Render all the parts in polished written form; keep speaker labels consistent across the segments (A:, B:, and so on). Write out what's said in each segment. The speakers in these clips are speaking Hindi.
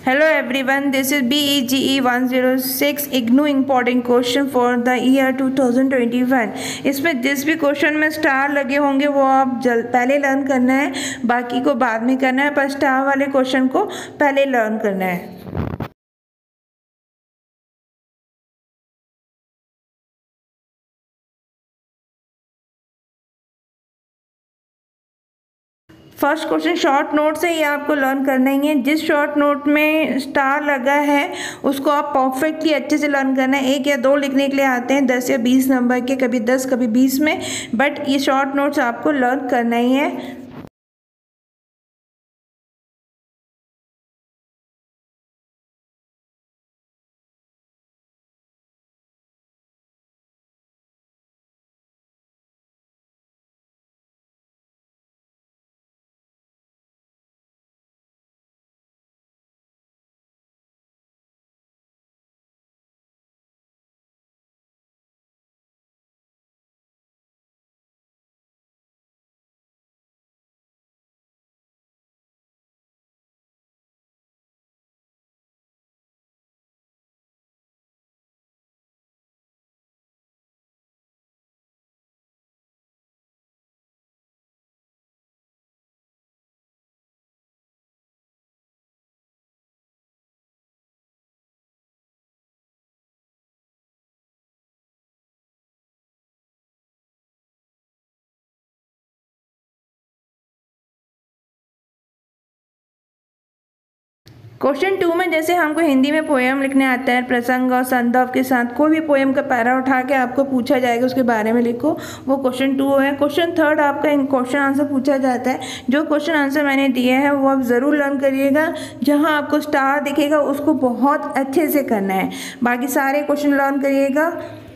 A: Hello everyone, this is BEGE 106 IGNOU important question for the year 2021। इसमें जिस भी क्वेश्चन में स्टार लगे होंगे वो आप पहले लर्न करना है, बाकी को बाद में करना है, पर स्टार वाले क्वेश्चन को पहले लर्न करना है। फर्स्ट क्वेश्चन शॉर्ट नोट से ही आपको लर्न करना ही है। जिस शॉर्ट नोट में स्टार लगा है उसको आप परफेक्टली अच्छे से लर्न करना है। 1 या 2 लिखने के लिए आते हैं 10 या 20 नंबर के, कभी 10 कभी 20 में, बट ये शॉर्ट नोट्स आपको लर्न करना ही है। क्वेश्चन 2 में जैसे हमको हिंदी में पोएम लिखने आता है, प्रसंग और संदर्भ के साथ कोई भी पोएम का पैरा उठा के आपको पूछा जाएगा, उसके बारे में लिखो, वो क्वेश्चन 2 है। क्वेश्चन 3 आपका क्वेश्चन आंसर पूछा जाता है। जो क्वेश्चन आंसर मैंने दिया है वो आप ज़रूर लर्न करिएगा। जहाँ आपको स्टार दिखेगा उसको बहुत अच्छे से करना है, बाकी सारे क्वेश्चन लर्न करिएगा।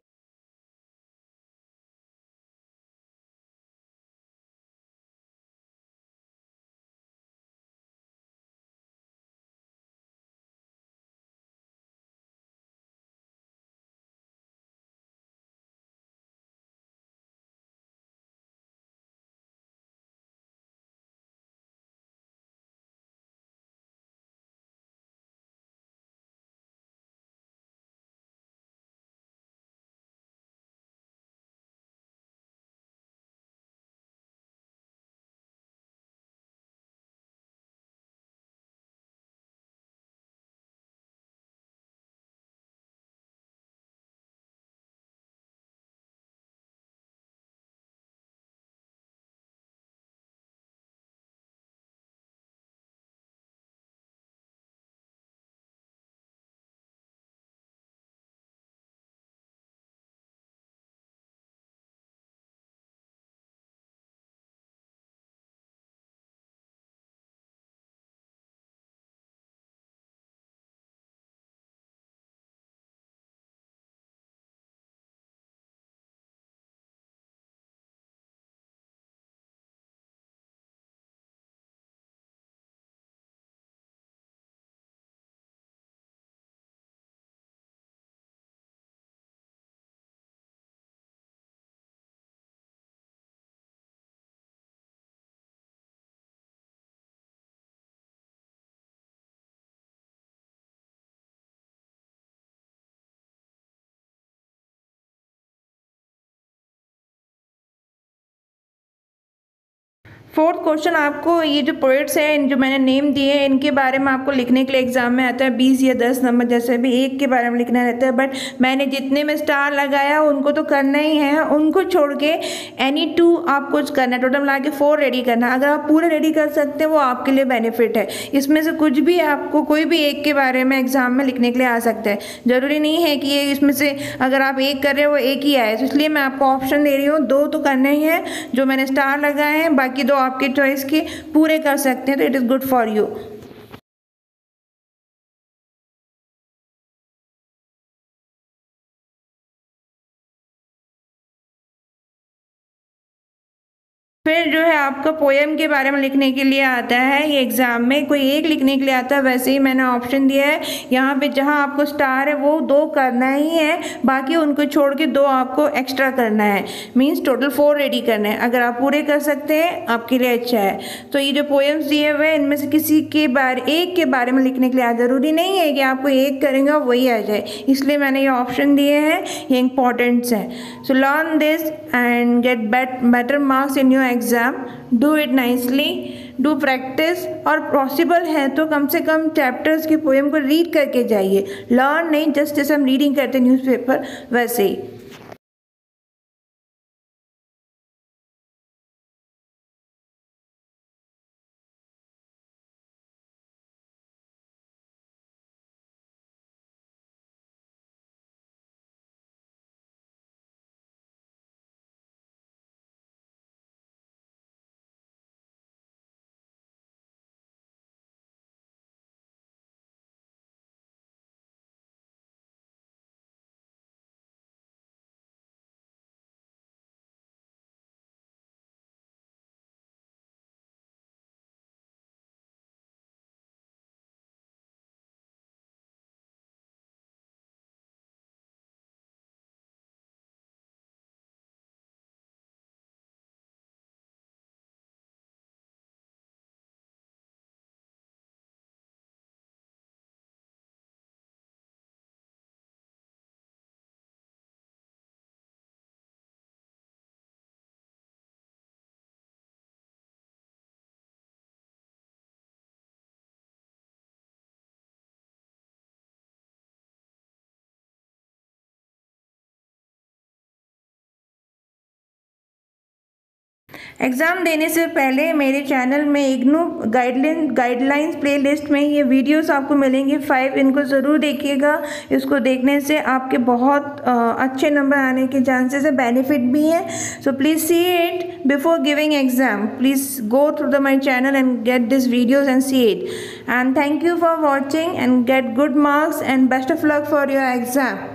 A: फोर्थ क्वेश्चन आपको ये जो पोएट्स हैं जो मैंने नेम दिए हैं इनके बारे में आपको लिखने के लिए एग्जाम में आता है 20 या 10 नंबर, जैसे भी एक के बारे में लिखना रहता है, बट मैंने जितने में स्टार लगाया उनको तो करना ही है। उनको छोड़ के एनी 2 आपको कुछ करना है, टोटल मिला के 4 रेडी करना है। अगर आप पूरे रेडी कर सकते हैं वो आपके लिए बेनिफिट है। इसमें से कुछ भी आपको कोई भी एक के बारे में एग्जाम में लिखने के लिए आ सकता है। ज़रूरी नहीं है कि ये इसमें से अगर आप एक कर रहे हो वो एक ही आए, तो इसलिए मैं आपको ऑप्शन दे रही हूँ। 2 तो करने ही है जो मैंने स्टार लगाए हैं, बाकी 2 आपके चॉइस के पूरे कर सकते हैं, तो it is good for you. फिर जो है आपका पोएम के बारे में लिखने के लिए आता है, ये एग्ज़ाम में कोई एक लिखने के लिए आता है। वैसे ही मैंने ऑप्शन दिया है यहाँ पे, जहाँ आपको स्टार है वो 2 करना ही है, बाकी उनको छोड़ के 2 आपको एक्स्ट्रा करना है। मींस टोटल 4 रेडी करने हैं। अगर आप पूरे कर सकते हैं आपके लिए अच्छा है। तो ये जो पोएम्स दिए हुए हैं इनमें से किसी के एक के बारे में लिखने के लिए ज़रूरी नहीं है कि आपको एक करेंगे वही आ जाए, इसलिए मैंने ये ऑप्शन दिए हैं, ये इंपॉर्टेंट्स हैं। So learn this and get better marks in your exam. Do it nicely, do practice, और पॉसिबल है तो कम से कम चैप्टर्स की पोएम को रीड करके जाइए। लर्न नहीं, जस्ट जैसे हम रीडिंग करते न्यूज़पेपर वैसे ही। एग्ज़ाम देने से पहले मेरे चैनल में इग्नू गाइडलाइंस प्लेलिस्ट में ये वीडियोस आपको मिलेंगे 5, इनको ज़रूर देखिएगा। इसको देखने से आपके बहुत अच्छे नंबर आने के चांसेस है, बेनिफिट भी है। So please see it before giving exam. Please go through the my channel and get this videos and see it. And thank you for watching and get good marks and best of luck for your exam.